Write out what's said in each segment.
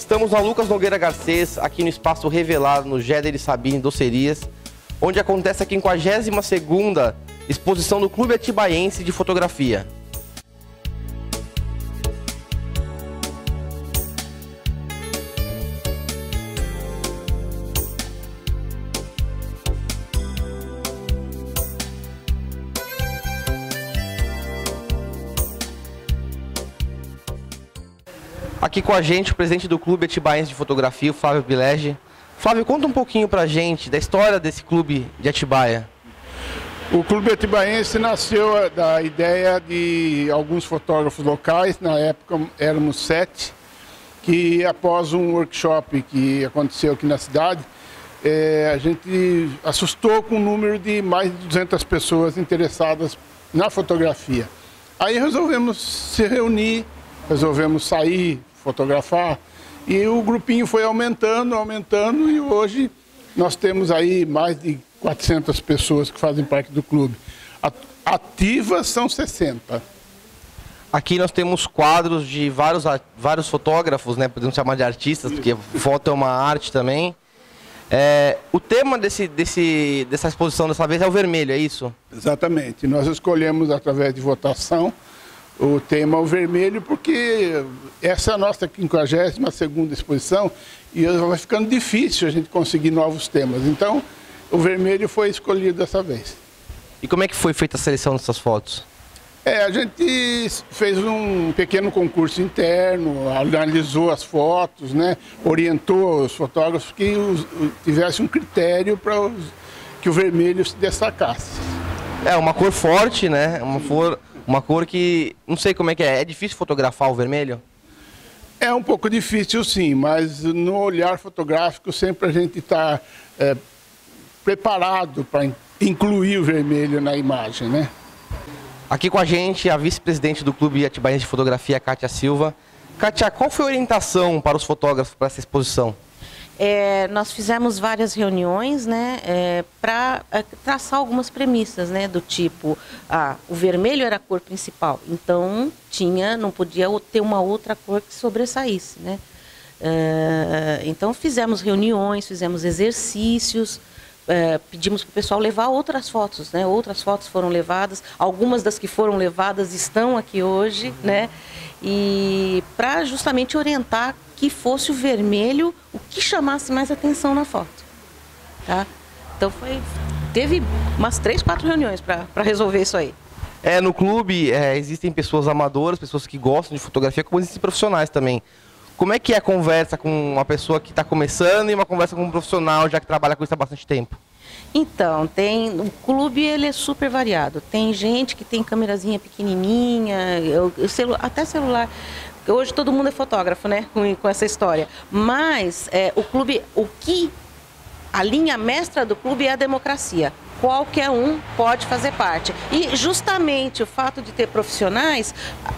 Estamos na Lucas Nogueira Garcês, aqui no Espaço Revelar, no Géder e Sabine Docerias, onde acontece a 52ª exposição do Clube Atibaiense de Fotografia. Aqui com a gente o presidente do Clube Atibaiense de Fotografia, o Flávio Bilege. Flávio, conta um pouquinho pra gente da história desse clube de Atibaia. O Clube Atibaiense nasceu da ideia de alguns fotógrafos locais, na época éramos 7, que após um workshop que aconteceu aqui na cidade, a gente assustou com o número de mais de 200 pessoas interessadas na fotografia. Aí resolvemos se reunir, resolvemos sair, fotografar, e o grupinho foi aumentando e hoje nós temos aí mais de 400 pessoas que fazem parte do clube. Ativas são 60. Aqui nós temos quadros de vários fotógrafos, né? Podemos chamar de artistas, porque foto é uma arte também. O tema dessa exposição dessa vez é o vermelho, é isso? Exatamente. Nós escolhemos através de votação o tema o vermelho, porque essa é a nossa 52ª exposição e vai ficando difícil a gente conseguir novos temas. Então, o vermelho foi escolhido dessa vez. E como é que foi feita a seleção dessas fotos? A gente fez um pequeno concurso interno, analisou as fotos, né? Orientou os fotógrafos que tivessem um critério para que o vermelho se destacasse. É uma cor forte, né? Uma cor que, não sei como é que é difícil fotografar o vermelho? É um pouco difícil sim, mas no olhar fotográfico sempre a gente está preparado para incluir o vermelho na imagem, né? Aqui com a gente a vice-presidente do Clube Atibaiense de Fotografia, Kátia Silva. Kátia, qual foi a orientação para os fotógrafos para essa exposição? Nós fizemos várias reuniões, né, para traçar algumas premissas, né, do tipo, o vermelho era a cor principal, então não podia ter uma outra cor que sobressaísse, né. Então fizemos reuniões, fizemos exercícios, pedimos para o pessoal levar outras fotos, né, outras fotos foram levadas, algumas das que foram levadas estão aqui hoje, né, e para justamente orientar que fosse o vermelho o que chamasse mais atenção na foto, tá? Então teve umas 3, 4 reuniões para resolver isso aí. No clube existem pessoas amadoras, pessoas que gostam de fotografia, como existem profissionais também. Como é que é a conversa com uma pessoa que está começando e uma conversa com um profissional já que trabalha com isso há bastante tempo? Então, o clube ele é super variado. Tem gente que tem câmerazinha pequenininha, até celular. Hoje todo mundo é fotógrafo, né, com essa história. Mas o clube, a linha mestra do clube é a democracia. Qualquer um pode fazer parte. E justamente o fato de ter profissionais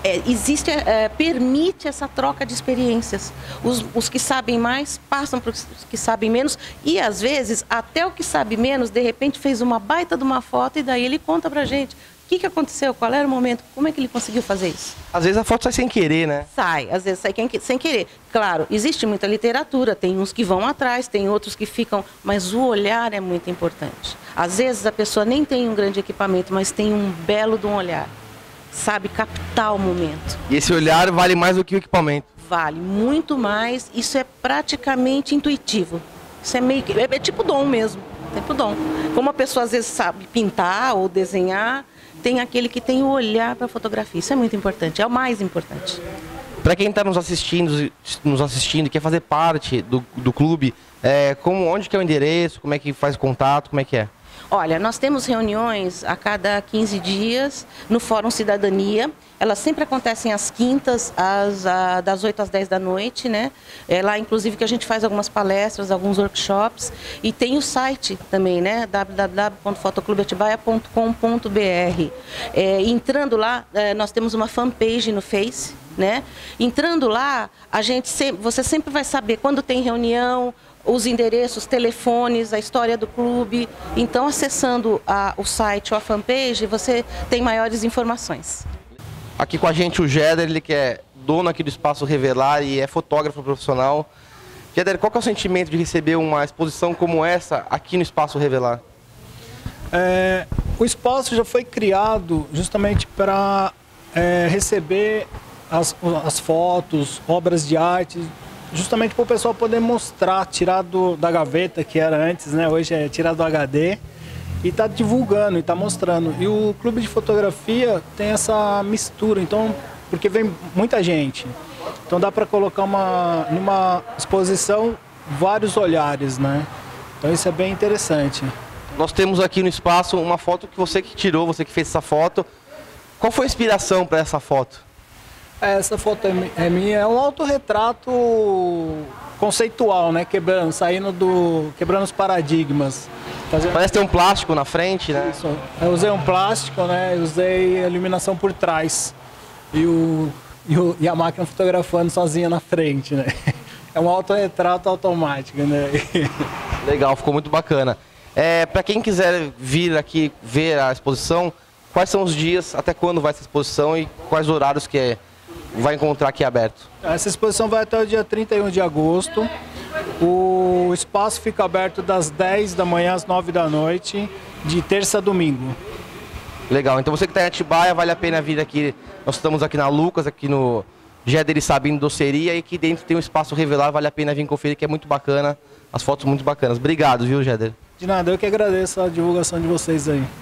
permite essa troca de experiências. Os que sabem mais passam para os que sabem menos e às vezes até o que sabe menos de repente fez uma baita de uma foto e daí ele conta pra gente. O que aconteceu? Qual era o momento? Como é que ele conseguiu fazer isso? Às vezes a foto sai sem querer, né? Às vezes sai sem querer. Claro, existe muita literatura, tem uns que vão atrás, tem outros que ficam, mas o olhar é muito importante. Às vezes a pessoa nem tem um grande equipamento, mas tem um belo de um olhar. Sabe captar o momento. E esse olhar vale mais do que o equipamento? Vale muito mais, isso é praticamente intuitivo. Isso é tipo dom mesmo, tipo dom. Como a pessoa às vezes sabe pintar ou desenhar, tem aquele que tem o olhar para a fotografia. Isso é muito importante, é o mais importante. Para quem está nos assistindo e quer fazer parte do clube, onde que é o endereço, como é que faz contato, como é que é? Olha, nós temos reuniões a cada 15 dias no Fórum Cidadania. Elas sempre acontecem às quintas, das 8 às 10 da noite, né? É lá, inclusive, que a gente faz algumas palestras, alguns workshops. E tem o site também, né? www.fotoclubeatibaia.com.br. Entrando lá, nós temos uma fanpage no Face, né? Entrando lá, você sempre vai saber quando tem reunião, os endereços, telefones, a história do clube. Então, acessando o site ou a fanpage, você tem maiores informações. Aqui com a gente o Géder, ele que é dono aqui do Espaço Revelar e é fotógrafo profissional. Jeder, qual que é o sentimento de receber uma exposição como essa aqui no Espaço Revelar? O espaço já foi criado justamente para receber as fotos, obras de arte, justamente para o pessoal poder mostrar, tirar da gaveta, que era antes, né? Hoje é tirar do HD, e está divulgando, e está mostrando. E o Clube de Fotografia tem essa mistura, então, porque vem muita gente. Então dá para colocar numa exposição vários olhares, né? Então isso é bem interessante. Nós temos aqui no espaço uma foto que você que tirou, você que fez essa foto. Qual foi a inspiração para essa foto? Essa foto é minha, é um autorretrato conceitual, né? Quebrando os paradigmas. Parece ter um plástico na frente, né? Isso. Eu usei um plástico, né? Eu usei a iluminação por trás e a máquina fotografando sozinha na frente, né? É um autorretrato automático, né? Legal, ficou muito bacana. Para quem quiser vir aqui ver a exposição, quais são os dias, até quando vai essa exposição e quais horários que vai encontrar aqui aberto? Essa exposição vai até o dia 31 de agosto. O espaço fica aberto das 10 da manhã às 9 da noite, de terça a domingo. Legal, então você que está em Atibaia, vale a pena vir aqui. Nós estamos aqui na Lucas, aqui no Jeder e Sabino Doceria, e aqui dentro tem um Espaço Revelar, vale a pena vir conferir, que é muito bacana, as fotos muito bacanas. Obrigado, viu, Jeder? De nada, eu que agradeço a divulgação de vocês aí.